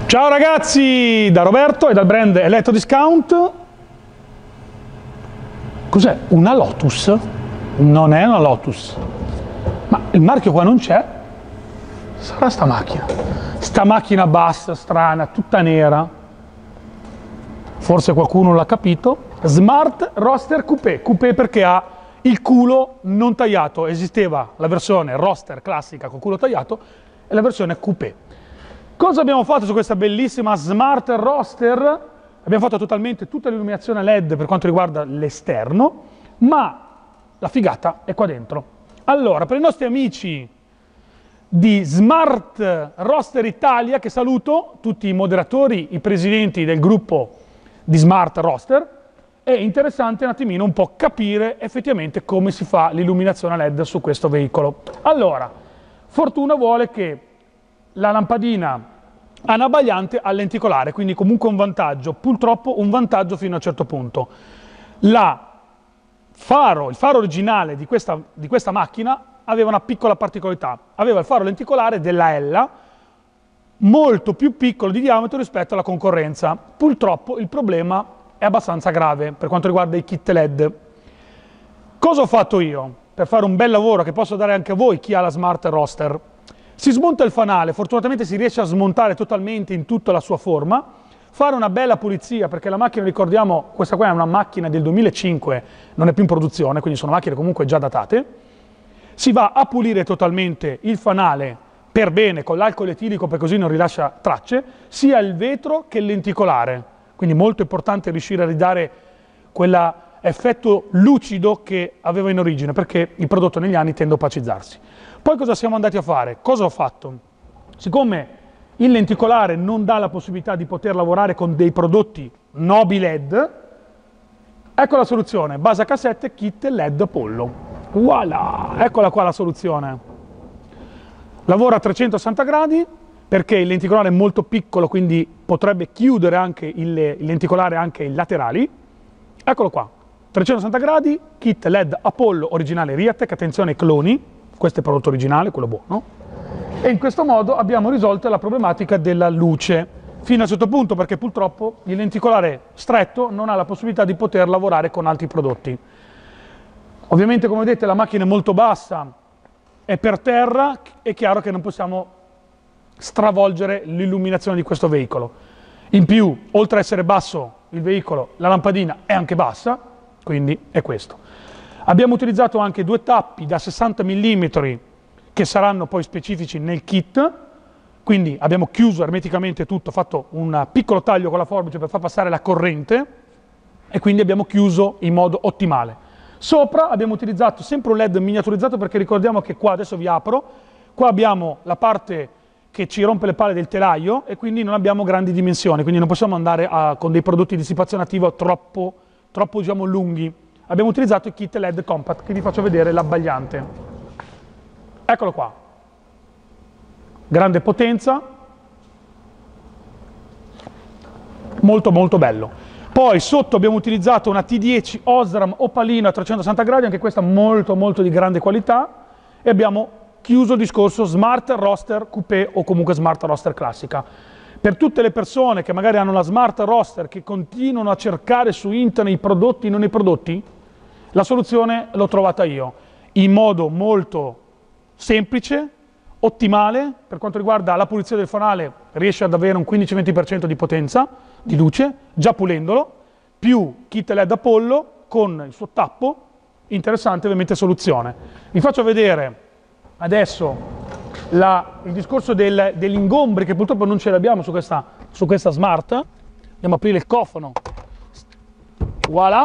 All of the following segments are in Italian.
Ciao ragazzi, da Roberto e dal brand Elettrodiscount. Cos'è? Una Lotus? Non è una Lotus. Ma il marchio qua non c'è? Sarà sta macchina. Sta macchina bassa, strana, tutta nera. Forse qualcuno l'ha capito. Smart Roadster Coupé. Coupé perché ha il culo non tagliato. Esisteva la versione Roadster classica con culo tagliato e la versione Coupé. Cosa abbiamo fatto su questa bellissima Smart Roadster? Abbiamo fatto totalmente tutta l'illuminazione LED per quanto riguarda l'esterno, ma la figata è qua dentro. Allora, per i nostri amici di Smart Roadster Italia, che saluto, tutti i moderatori, i presidenti del gruppo di Smart Roadster, è interessante un attimino un po' capire effettivamente come si fa l'illuminazione LED su questo veicolo. Allora, fortuna vuole che la lampadina anabbagliante al lenticolare, quindi comunque un vantaggio, purtroppo un vantaggio fino a un certo punto. Il faro originale di questa macchina aveva una piccola particolarità, aveva il faro lenticolare della Ella molto più piccolo di diametro rispetto alla concorrenza. Purtroppo il problema è abbastanza grave per quanto riguarda i kit LED. Cosa ho fatto io per fare un bel lavoro che posso dare anche a voi, chi ha la Smart Roadster? Si smonta il fanale, fortunatamente si riesce a smontare totalmente in tutta la sua forma, fare una bella pulizia, perché la macchina, ricordiamo, questa qua è una macchina del 2005, non è più in produzione, quindi sono macchine comunque già datate. Si va a pulire totalmente il fanale per bene con l'alcol etilico, perché così non rilascia tracce, sia il vetro che il lenticolare. Quindi molto importante riuscire a ridare quell'effetto lucido che aveva in origine, perché il prodotto negli anni tende a opacizzarsi. Poi cosa siamo andati a fare? Cosa ho fatto? Siccome il lenticolare non dà la possibilità di poter lavorare con dei prodotti Nobi LED, ecco la soluzione, base H7 kit LED Apollo. Voilà, eccola qua la soluzione. Lavora a 360 gradi perché il lenticolare è molto piccolo, quindi potrebbe chiudere anche il lenticolare anche i laterali. Eccolo qua, 360 gradi, kit LED Apollo originale Riatec, attenzione ai cloni. Questo è il prodotto originale, quello buono, e in questo modo abbiamo risolto la problematica della luce, fino a un certo punto, perché purtroppo il lenticolare stretto non ha la possibilità di poter lavorare con altri prodotti. Ovviamente, come vedete, la macchina è molto bassa, è per terra, è chiaro che non possiamo stravolgere l'illuminazione di questo veicolo. In più, oltre ad essere basso il veicolo, la lampadina è anche bassa, quindi è questo. Abbiamo utilizzato anche due tappi da 60 mm che saranno poi specifici nel kit, quindi abbiamo chiuso ermeticamente tutto, fatto un piccolo taglio con la forbice per far passare la corrente e quindi abbiamo chiuso in modo ottimale. Sopra abbiamo utilizzato sempre un LED miniaturizzato perché ricordiamo che qua, adesso vi apro, qua abbiamo la parte che ci rompe le palle del telaio e quindi non abbiamo grandi dimensioni, quindi non possiamo andare con dei prodotti di dissipazione attiva troppo diciamo, lunghi. Abbiamo utilizzato il kit LED Compact, che vi faccio vedere l'abbagliante. Eccolo qua. Grande potenza. Molto molto bello. Poi sotto abbiamo utilizzato una T10 Osram Opalino a 360 gradi, anche questa molto molto di grande qualità. E abbiamo chiuso il discorso Smart Roadster Coupé o comunque Smart Roadster classica. Per tutte le persone che magari hanno la Smart Roadster, che continuano a cercare su internet i prodotti, non i prodotti, la soluzione l'ho trovata io, in modo molto semplice, ottimale, per quanto riguarda la pulizia del fanale riesce ad avere un 15-20% di potenza, di luce, già pulendolo, più kit LED Apollo con il suo tappo, interessante ovviamente soluzione. Vi faccio vedere adesso il discorso degli ingombri, che purtroppo non ce li abbiamo su questa Smart. Andiamo a aprire il cofano, voilà.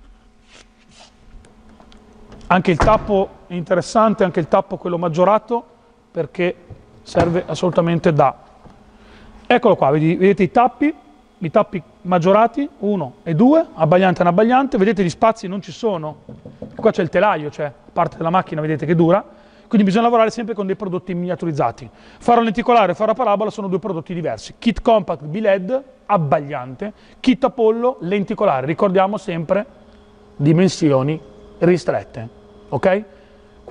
Anche il tappo è interessante, anche il tappo quello maggiorato, perché serve assolutamente da... Eccolo qua, vedete i tappi maggiorati, 1 e 2, abbagliante e anabbagliante, vedete gli spazi non ci sono, qua c'è il telaio, cioè parte della macchina vedete che dura, quindi bisogna lavorare sempre con dei prodotti miniaturizzati. Faro lenticolare e faro a parabola sono due prodotti diversi, kit compact B-LED, abbagliante, kit Apollo, lenticolare, ricordiamo sempre dimensioni ristrette, ok?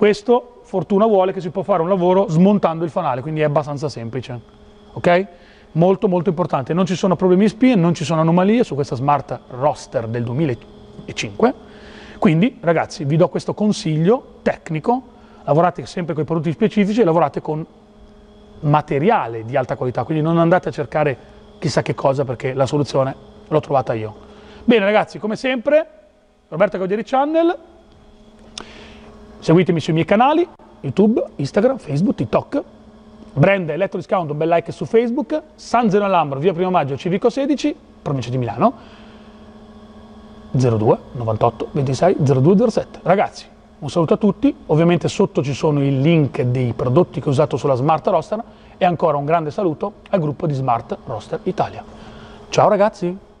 Questo fortuna vuole che si può fare un lavoro smontando il fanale, quindi è abbastanza semplice, ok? molto molto importante, non ci sono problemi SPIN, non ci sono anomalie su questa Smart Roster del 2005, quindi ragazzi vi do questo consiglio tecnico, lavorate sempre con i prodotti specifici e lavorate con materiale di alta qualità, quindi non andate a cercare chissà che cosa perché la soluzione l'ho trovata io. Bene ragazzi, come sempre, Roberto Gaudieri Channel, seguitemi sui miei canali, YouTube, Instagram, Facebook, TikTok, Brand Electro Discount, un bel like su Facebook, San Zeno Lambro, via 1 maggio, Civico 16, provincia di Milano, 02 98 26 02 07. Ragazzi, un saluto a tutti, ovviamente sotto ci sono i link dei prodotti che ho usato sulla Smart Roster e ancora un grande saluto al gruppo di Smart Roster Italia. Ciao ragazzi!